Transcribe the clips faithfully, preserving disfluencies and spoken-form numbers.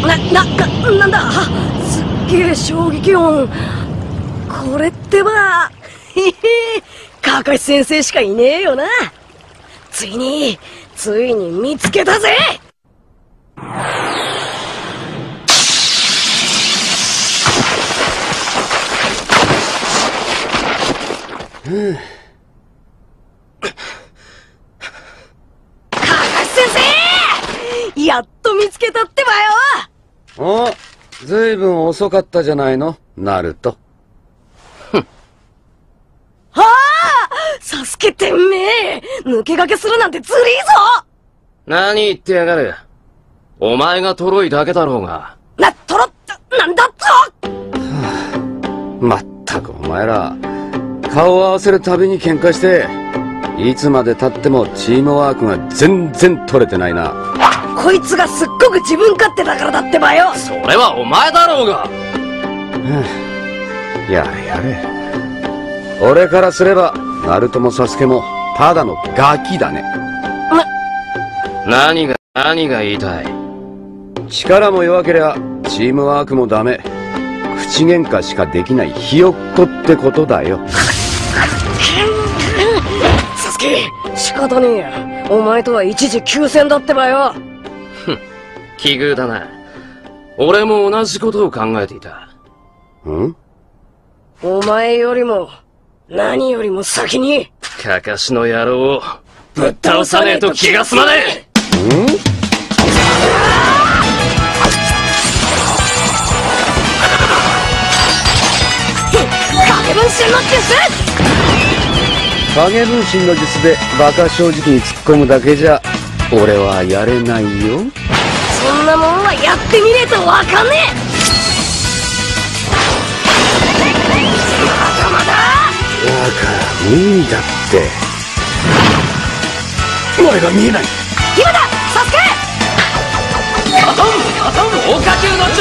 な、な、な、なんだ、すっげえ衝撃音。これってば、へへ、カカシ先生しかいねえよな。ついに、ついに見つけたぜ。 うん。 カカシ先生、やっと見つけたってばよ。 お、ずいぶん遅かったじゃないの、ナルト。 ふん。ああ、サスケてめえ、抜け駆けするなんてずるいぞ。 何言ってやがる。お前がトロいだけだろうが。 な、トロって、なんだっと。 はあ、まったくお前ら、顔を合わせるたびに喧嘩して、いつまで経ってもチームワークが全然取れてないな。 こいつがすっごく自分勝手だからだってばよ。 それはお前だろうが。 やれやれ。俺からすれば、ナルトもサスケも、ただのガキだね。 な、何が、何が言いたい？ 力も弱けりゃ、チームワークもダメ。口喧嘩しかできないひよっこってことだよ。 サスケ、仕方ねえや。お前とは一時休戦だってばよ。 ふん、奇遇だな。俺も同じことを考えていた。 ん？ お前よりも、何よりも先に、 カカシの野郎を、ぶっ倒さねえと気が済まねえ！ ん？ 影分身の術！ 影分身の術で馬鹿正直に突っ込むだけじゃ俺はやれないよ。 そんなもんはやってみねえとわかんねえ。まだまだだから無理だって。俺が見えない。 今だサスケ。 アトムアトム大火球の術！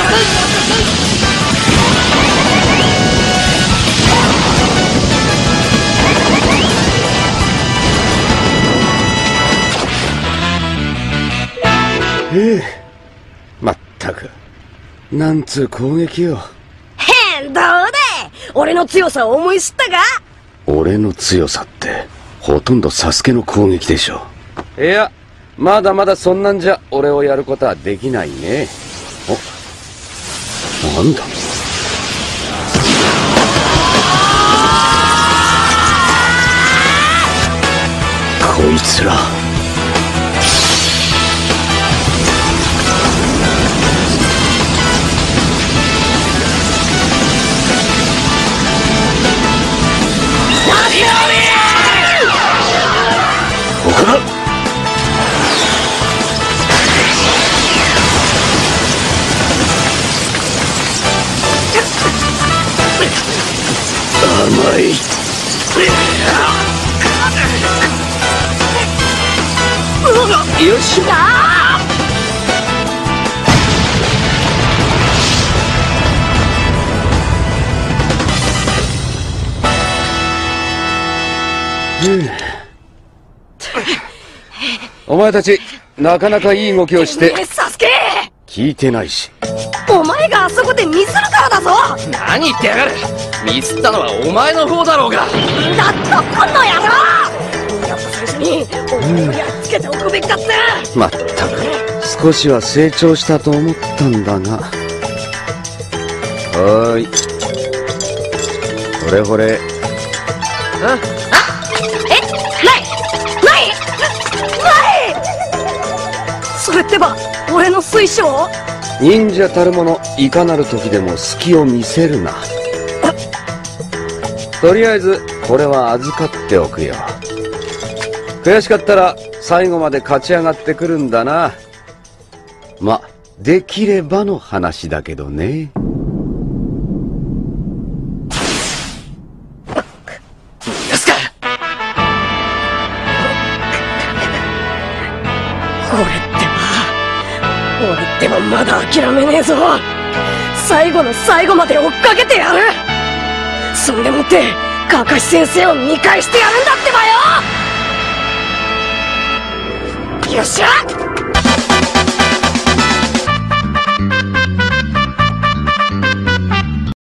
ええ、まったくなんつう攻撃よ。 へん、どうだ俺の強さを思い知ったか？ 俺の強さってほとんどサスケの攻撃でしょ。いや、まだまだそんなんじゃ俺をやることはできないね。お、なんだこいつら。ここだ。甘い。よし。お前たちなかなかいい動きをして。 サスケ、 聞いてないし。 お前があそこでミスるからだぞ。 何言ってやがる。ミスったのはお前の方だろうが。 だっとこの野郎。やっぱ最初にお前をやっつけておくべきだった。 まったく少しは成長したと思ったんだが。はーい、ほれほれ。 あえ、ないないない。それってば俺の水晶？ 忍者たるものいかなる時でも隙を見せるな。とりあえずこれは預かっておくよ。悔しかったら最後まで勝ち上がってくるんだな。ま、できればの話だけどね。 ですか。 俺ってば俺ってばまだ諦めねえぞ。最後の最後まで追っかけてやる。そんでもってカカシ先生を見返してやるんだってばよ。よっしゃ。